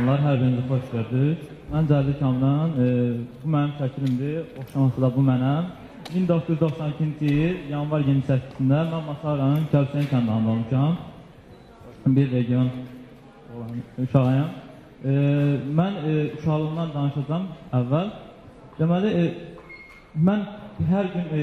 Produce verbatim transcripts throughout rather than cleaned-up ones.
salamlar, hər birinizi xoş gördük. Mən Cəlil Kamran, e, bu mənim şəkilimdir, oxşaması da bu mənəm. min doqquz yüz doxsan ikinci il yanvar iyirmi səkkizində mən Masaranın Kəlbisəyin kəndində olmuşam. Bir region olan uşağıyam. E, mən e, uşaqlığımdan danışacağım əvvəl. Deməli, e, mən hər gün e,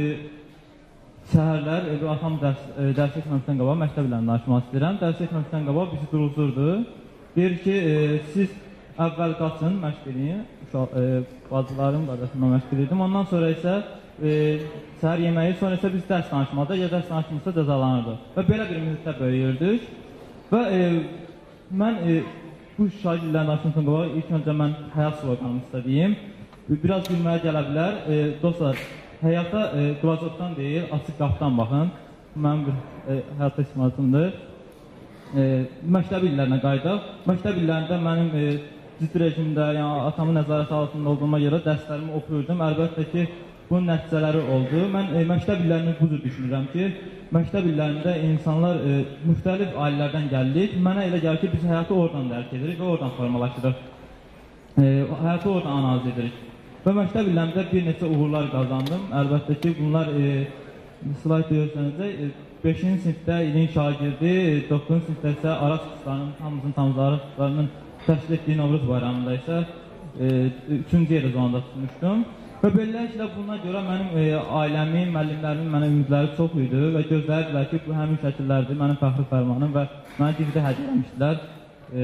səhərlər e, atam dərs, e, dərs etməmişdən qabaq məktəblərini danışmaq istəyirəm. Dərs etməmişdən qabaq bizi duruldurdu. Deyir ki, e, siz əvvəl qaçın, məşq edin. E, bacılarım, qardaşımla məşq edirdim. Ondan sonra isə e, səhər yeməyi, sonra isə biz dərs danışmada, ya dərs danışmasa cəzalanırdı. Və belə bir mühitdə böyüyürdük. Və e, mən e, bu şagirdlərin danışmasından qabaq ilk öncə mən həyat sloqanımı istədiyim. Biraz gülməyə gələ bilər. E, dostlar, həyata e, qulacaqdan deyil, açıq qapdan baxın. Mənim bir e, həyat istimacımdır. E, məktəb illərinə qayıdaq. Məktəb illərində mənim e, ciddi rejimdə, yəni atamın nəzarət altında olduğuma görə dərslərimi oxuyurdum. Əlbəttə ki, bunun nəticələri oldu. Mən e, məktəb illərini bu cür düşünürəm ki, məktəb illərində insanlar e, müxtəlif ailələrdən gəlirik. Mənə elə gəlir ki, biz həyatı oradan dərk edirik və oradan formalaşdırıq. E, həyatı oradan analiz edirik. Və məktəb illərimdə bir neçə uğurlar qazandım. Əlbəttə ki, bunlar e, slayd görürsənizdə e, beşinci sinifdə ilin şagirdi, doqquzuncu sinifdə isə Aras qızlarının, hamımızın tamızı Aras qızlarının təşkil etdiyi Novruz bayramında isə e, üçüncü yerdə zonda tutmuşdum. Və beləliklə buna görə mənim e, ailəmin, müəllimlərimin mənə ümidləri çox idi və gözləyirdilər ki, bu həmin şəkillərdir, mənim fəxri fərmanım və mənə divdə hədiyyə etmişdilər. E,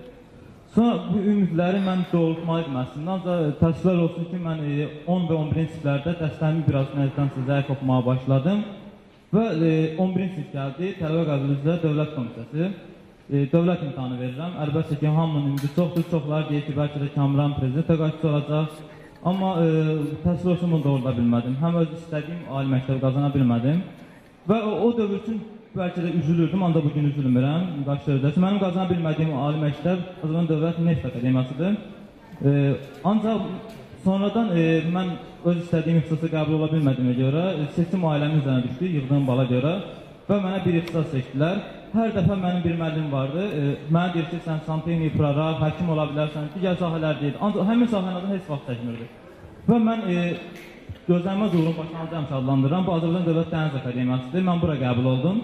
sonra bu ümidləri mən doğrultmalıydım əslində, ancaq təəssüflər olsun ki, mən e, on və on birinci siniflərdə dərslərimi biraz nəzərdən zəif oxumağa başladım. Və e, on birinci sinif gəldi, tələbə qəbul üzrə dövlət komitəsi. E, dövlət imtahanı verirəm. Əlbəttə ki, hamının ümidi çoxdur, çoxlar deyir ki, bəlkə də Kamran prezident təqaüdçüsü olacaq. Amma e, təəssüf olsun bunu doğruda bilmədim. Həm öz istədiyim ali məktəbi qazana bilmədim. Və o, o dövr üçün bəlkə də üzülürdüm, ancaq bugün üzülmürəm. Qaç dövrdəsi. Mənim qazana bilmədiyim ali məktəb Azərbaycan Dövlət Neft Akademiyasıdır. E, ancaq sonradan e, mən öz istədiyim ixtisasa qəbul ola bilmədiyimə görə seçim ailəmin üzərinə düşdü, yığdığım bala görə və mənə bir ixtisas seçdilər. Hər dəfə mənim bir müəllim vardı, e, mənə deyir ki, sən santeni, prorab, həkim ola bilərsən, digər sahələr deyil. Ancaq həmin sahələrdən heç vaxt çəkmirdi. Və mən e, gözlənmə uğurun başlanğıcı həmişə adlandırıram. Bu Azərbaycan Dövlət Dəniz Akademiyasıdır. Mən bura qəbul oldum.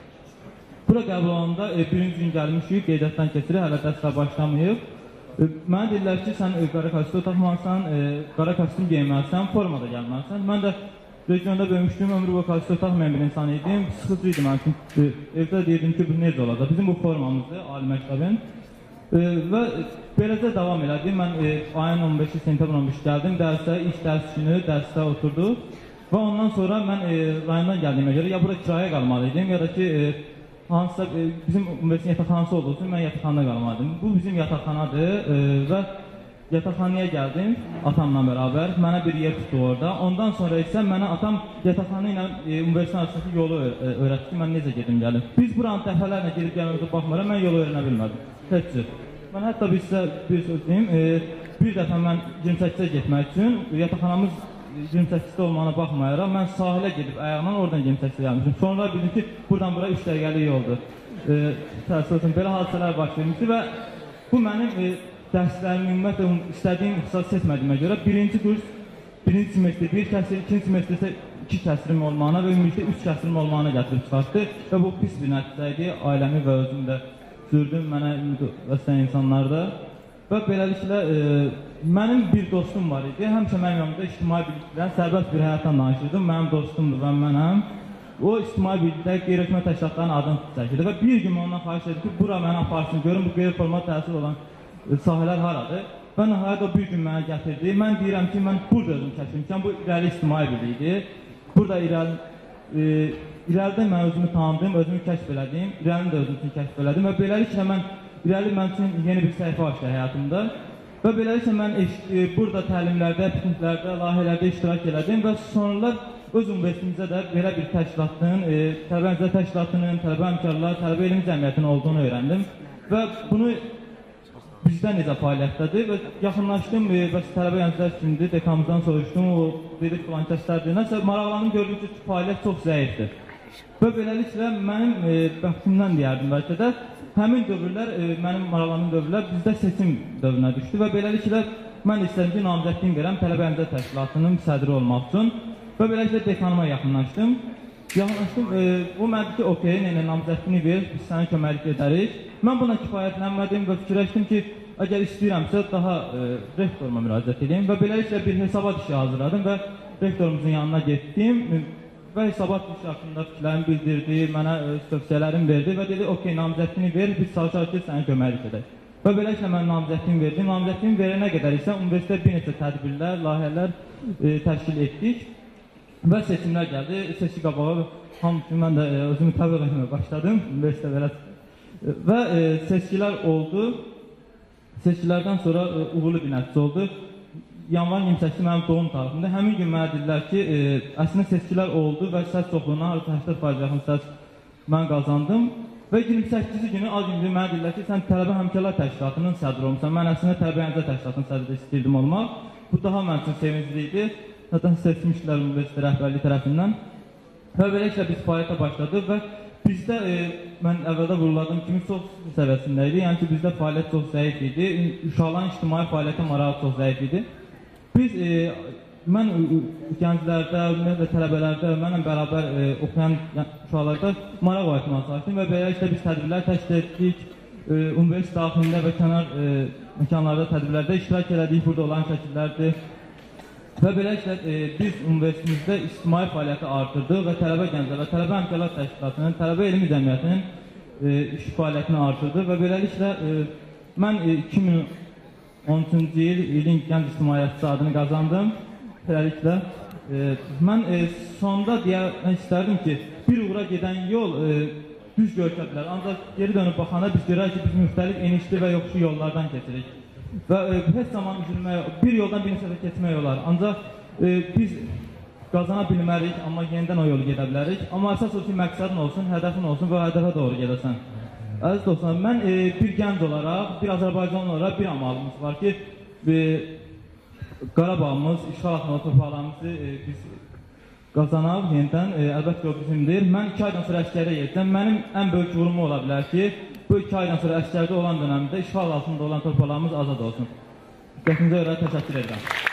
Bura qəbul olanda e, birinci gün gəlmişik, qeydiyyatdan keçirik, hələ dərslər başlamayıb. E, mənə deyirlər ki, sən e, qara kostyum taxmalısan, e, qara kostyum geyməlisən, formada gəlməlisən. Mən də regionda böyümüşdüm, ömrü boyu kostyum taxmayan bir insan idim. Sıxıcı idim mən, çünki evdə deyirdim ki, bu necə olacaq? Bizim bu formamızdır, ali məktəbin. E, və beləcə davam elədim. Mən e, ayın on beşi sentyabr on beş gəldim, dərsə, iş dərs günü dərsdə oturduq. Və ondan sonra mən e, rayondan gəldiyimə görə ya burada kirayə qalmalıydım, ya da ki, e, hansısa e, bizim universitetin yataqxanası olduğu üçün mən yataqxanada qalmalıydım. Bu bizim yataqxanadır e, və yataqxanaya gəldim atamla bərabər. Mənə bir yer tutdu orada. Ondan sonra isə mənə atam yataqxana ilə e, universitet arasındakı yolu e, öyrətdi ki, mən necə gedim gəlim. Biz buranın dəfələrlə gedib gəlməyimizə baxmıram, mən yolu öyrənə bilmədim. Heç cür. Mən hətta bir sizə bir söz deyim, e, bir dəfə mən iyirmi səkkizə getmək üçün yataqxanamız iyirmi səkkizdə olmağına baxmayaraq, mən sahilə gedib ayağımla oradan iyirmi səkkizə gəlmişim. Sonra bildim ki, buradan bura üç dəqiqəlik yoldur. E, təəssüf olsun, belə hadisələr baş vermişdi və bu mənim e, dərslərimi ümumiyyətlə istədiyim ixtisas seçmədiyimə görə birinci kurs, birinci semestr bir kəsr, ikinci semestr isə iki kəsrim olmağına və ümumilikdə üç kəsrim olmağına gətirib çıxartdı və bu pis bir nəticə idi. Ailəmi və özüm də sürdüm, mənə ümid bəsləyən insanlarda. Və beləliklə, e, mənim bir dostum var idi. Həmişə mənim yanımda ictimai birlikdən sərbəst bir həyatdan danışırdım. Mənim dostumdur və mənəm. O ictimai birlikdə qeyri-hökumət təşkilatlarının adını çəkirdi və bir gün ondan xahiş edir ki, bura mənə aparsın, görün bu qeyri-formal təhsil olan sahələr haradır. Və nəhayət o bir gün mənə gətirdi. Mən deyirəm ki, mən burada özüm kəşfimkən, bu irəli ictimai birlikdir. Burada irəli, e, irəlidə mən özümü tanıdım, özümü kəşf elədim, irəlini də özüm üçün kəşf elədim və beləliklə mən irəli mən üçün yeni bir səhifə açdı həyatımda. Və beləliklə mən e, burada təlimlərdə, pikniklərdə, layihələrdə iştirak elədim və sonralar öz universitetimizdə də belə bir təşkilatın, e, tələbə həmkarlar təşkilatının, tələbə həmkarlar, tələbə elmi cəmiyyətinin olduğunu öyrəndim və bunu bizdə necə fəaliyyətdədir və yaxınlaşdım e, və tələbə gənclər kimdir, dekamızdan soruşdum, o dedik filan kəslərdir. Nəsə maraqlandım, gördüm ki, fəaliyyət çox zəifdir. Və beləliklə mənim e, bəxtimdən deyərdim bəlkə də, həmin dövrlər, e, mənim maraqlandığım dövrlər bizdə seçim dövrünə düşdü və beləliklə mən istədim ki, namizədliyim verəm Tələbə Həmzə Təşkilatının sədri olmaq üçün və beləliklə dekanıma yaxınlaşdım. Yaxınlaşdım, e, o mənə dedi ki, okey, neylə namizədliyini ver, biz sənə köməklik edərik. Mən buna kifayətlənmədim və fikirləşdim ki, əgər istəyirəmsə daha e, rektoruma müraciət edeyim və beləliklə bir hesabat işi hazırladım və rektorumuzun yanına getdim və hesabat işi haqqında fikirlərimi bildirdi, mənə e, tövsiyələrini verdi və dedi, okey, namizədliyini ver, biz çalışarıq ki, sənə köməklik edək. Və beləliklə mən namizədliyimi verdim. Namizədliyimi verənə qədər isə universitetdə bir neçə tədbirlər, layihələr e, təşkil etdik və seçimlər gəldi. Seçki qabağı hamı kimi mən də e, özümü təbliğ etməyə başladım universitetdə belə. E, və e, seçkilər oldu. Seçkilərdən sonra e, uğurlu bir nəticə oldu. Yanvarın iyirmi səkkizi mənim doğum tariximdə. Həmin gün mənə dedilər ki, e, əslində seçkilər oldu və səs çoxluğuna səksən faiz yaxın səs mən qazandım. Və iyirmi səkkizi günü az gün mənə dedilər ki, sən Tələbə Həmkarlar Təşkilatının sədri olmuşsan. Mən əslində Tələbə Həmzə Təşkilatının sədri istəyirdim olmaq. Bu daha mənim üçün sevincli idi. Zaten seçmişlər universitet rəhbərliyi tərəfindən. Və beləliklə biz fəaliyyətə başladıq və bizdə e, mən əvvəldə vurguladığım kimi çox səviyyəsində idi. Yəni ki, bizdə fəaliyyət çox zəif idi. Uşaqların ictimai fəaliyyətə marağı çox zəif idi. Biz, e, mən gənclərdə və tələbələrdə, mənlə bərabər e, oxuyan uşaqlarda maraq oyatmağa çalışdım və beləliklə biz tədbirlər təşkil etdik. E, universitet daxilində və kənar e, məkanlarda, tədbirlərdə iştirak elədik, burada olan şəkillərdir. Və beləliklə e, biz universitetimizdə ictimai fəaliyyəti artırdıq və tələbə gənclər və Tələbə Həmkarlar Təşkilatının, tələbə elmi cəmiyyətinin e, iş fəaliyyətini artırdıq və beləliklə e, mən e, iki min on üçüncü il ilin gənc ictimaiyyətçisi adını qazandım. Beləliklə e, mən e, sonda deyək istərdim ki, bir uğura gedən yol e, düz görsə bilər, ancaq geri dönüb baxanda biz görək ki, biz müxtəlif enişli və yoxuşu yollardan keçirik. Və e, heç zaman üzülmək, bir yoldan bir neçə keçmək olar. Ancaq e, biz qazana bilmərik, amma yenidən o yolu gedə bilərik. Amma əsas o ki, məqsədin olsun, hədəfin olsun və o hədəfə doğru gedəsən. Əziz dostlar, mən e, bir gənc olaraq, bir Azərbaycanlı olaraq bir amalımız var ki, e, Qarabağımız, işğal altında torpaqlarımızı e, biz qazanaq yenidən, e, əlbəttə o bizimdir. Mən iki aydan sonra əskərə yedim. Mənim ən böyük uğurum ola bilər ki, bu iki aydan sonra əskərdə olan dönəmdə işğal altında olan torpaqlarımız azad olsun. Diqqətinizə görə təşəkkür edirəm.